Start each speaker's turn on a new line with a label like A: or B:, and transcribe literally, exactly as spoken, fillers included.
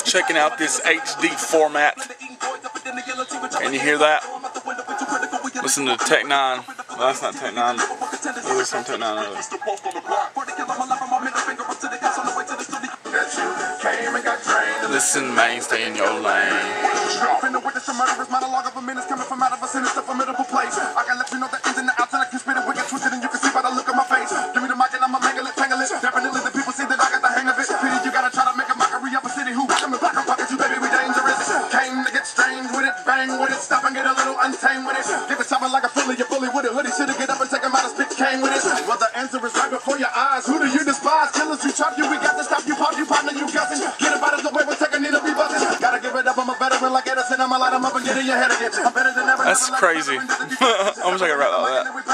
A: checking out this H D format. And you hear that? Listen to Tech Nine. Well, that's not Tech Nine. We'll listen to Tech Nine. Listen, man, stay in your lane. Definitely the people see that I got the hang of it. Pity you gotta try to make a mockery of a city who coming back and pockets you, baby, we dangerous. Came to get strange with it, bang with it, stop and get a little untamed with it. Give it something like a bully, you bully with a hoodie, shoulda get up and take him out, a bitch came with it. Well, the answer is right before your eyes. Who do you despise? Killers who chop you, we got to stop you, pop you, partner, you guessing. Get about it the way we take a need to be buzzing. Gotta give it up, I'm a veteran like Edison, I'ma light him up and get in your head again. I'm better than ever. That's crazy. I wish I could rap like that.